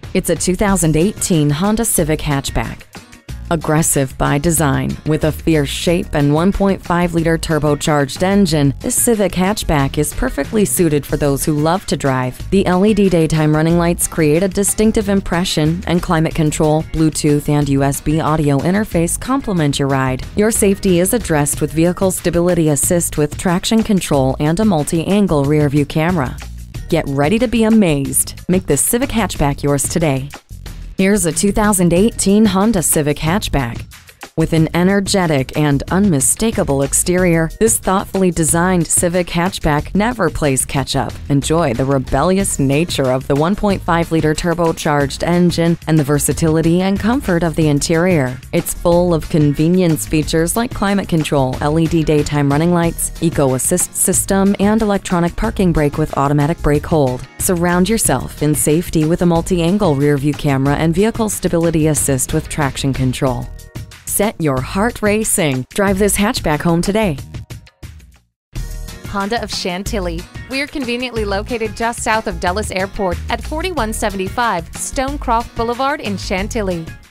It's a 2018 Honda Civic hatchback. Aggressive by design, with a fierce shape and 1.5-liter turbocharged engine, this Civic hatchback is perfectly suited for those who love to drive. The LED daytime running lights create a distinctive impression, and climate control, Bluetooth, and USB audio interface complement your ride. Your safety is addressed with vehicle stability assist with traction control and a multi-angle rear-view camera. Get ready to be amazed. Make this Civic hatchback yours today. Here's a 2018 Honda Civic hatchback. With an energetic and unmistakable exterior, this thoughtfully designed Civic hatchback never plays catch-up. Enjoy the rebellious nature of the 1.5-liter turbocharged engine and the versatility and comfort of the interior. It's full of convenience features like climate control, LED daytime running lights, eco assist system, and electronic parking brake with automatic brake hold. Surround yourself in safety with a multi-angle rear-view camera and vehicle stability assist with traction control. Set your heart racing. Drive this hatchback home today. Honda of Chantilly. We are conveniently located just south of Dulles Airport at 4175 Stonecroft Boulevard in Chantilly.